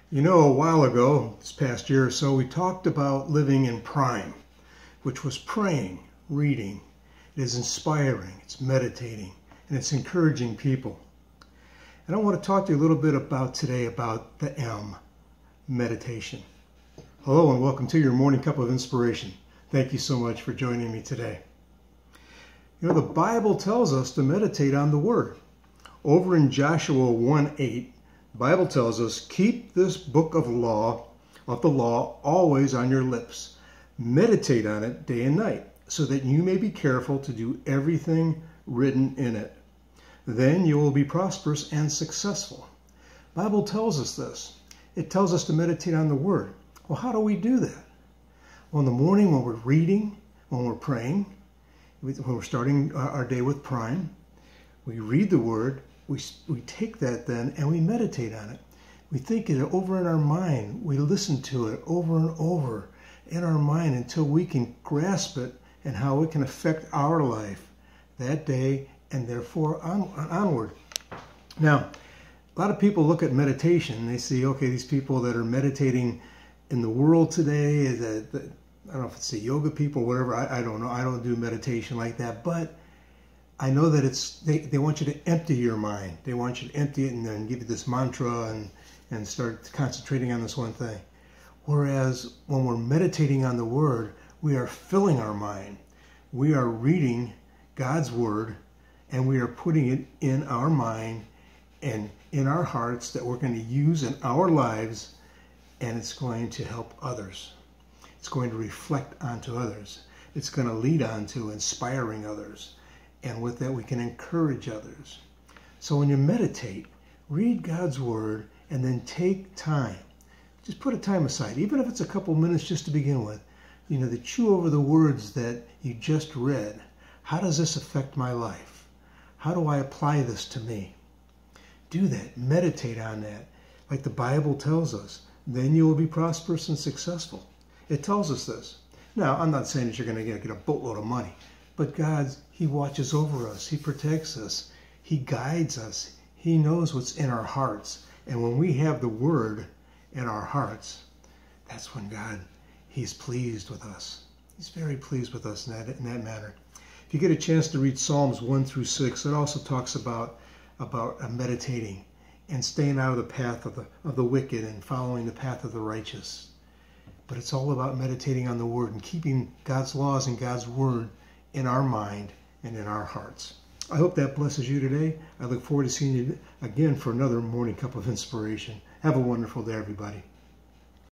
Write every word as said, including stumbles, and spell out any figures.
You know, a while ago, this past year or so, we talked about living in prime, which was praying, reading. It is inspiring, it's meditating, and it's encouraging people. And I want to talk to you a little bit about today about the M, meditation. Hello and welcome to your morning cup of inspiration. Thank you so much for joining me today. You know, the Bible tells us to meditate on the Word. Over in Joshua one eight, the Bible tells us, keep this book of law, of the law, always on your lips. Meditate on it day and night, so that you may be careful to do everything written in it. Then you will be prosperous and successful. The Bible tells us this. It tells us to meditate on the Word. Well, how do we do that? Well, in the morning when we're reading, when we're praying, when we're starting our day with prime, we read the Word, we, we take that then and we meditate on it. We think it over in our mind. We listen to it over and over in our mind until we can grasp it and how it can affect our life that day and therefore on, onward. Now, a lot of people look at meditation and they see, okay, these people that are meditating in the world today, that, that I don't know if it's the yoga people or whatever, I, I don't know. I don't do meditation like that, but I know that it's they, they want you to empty your mind. They want you to empty it and then give you this mantra and, and start concentrating on this one thing. Whereas when we're meditating on the Word, we are filling our mind. We are reading God's Word and we are putting it in our mind and in our hearts that we're going to use in our lives, and it's going to help others. It's going to reflect onto others. It's going to lead on to inspiring others. And with that, we can encourage others. So when you meditate, read God's Word and then take time. Just put a time aside, even if it's a couple minutes just to begin with, you know, to chew over the words that you just read. How does this affect my life? How do I apply this to me? Do that. Meditate on that. Like the Bible tells us, then you will be prosperous and successful. It tells us this. Now, I'm not saying that you're going to get a boatload of money, but God, He watches over us. He protects us. He guides us. He knows what's in our hearts. And when we have the Word in our hearts, that's when God, He's pleased with us. He's very pleased with us in that, in that manner. If you get a chance to read Psalms one through six, it also talks about, about uh, meditating and staying out of the path of the, of the wicked and following the path of the righteous. But it's all about meditating on the Word and keeping God's laws and God's Word in our mind and in our hearts. I hope that blesses you today. I look forward to seeing you again for another morning cup of inspiration. Have a wonderful day, everybody.